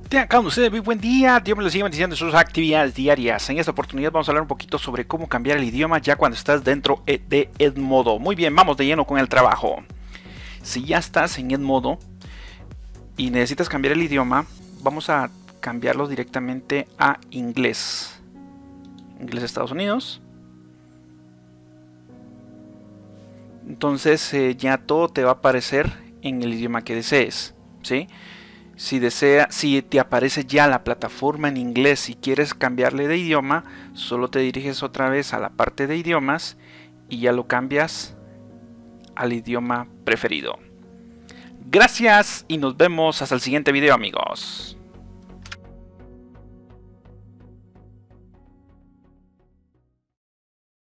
Tengan ustedes muy buen día, Dios me lo siga bendiciendo en sus actividades diarias. En esta oportunidad vamos a hablar un poquito sobre cómo cambiar el idioma ya cuando estás dentro de Edmodo. Muy bien, vamos de lleno con el trabajo. Si ya estás en Edmodo y necesitas cambiar el idioma, vamos a cambiarlo directamente a inglés. Inglés Estados Unidos. Entonces ya todo te va a aparecer en el idioma que desees, ¿sí? Si te aparece ya la plataforma en inglés y quieres cambiarle de idioma, solo te diriges otra vez a la parte de idiomas y ya lo cambias al idioma preferido. Gracias y nos vemos hasta el siguiente video, amigos.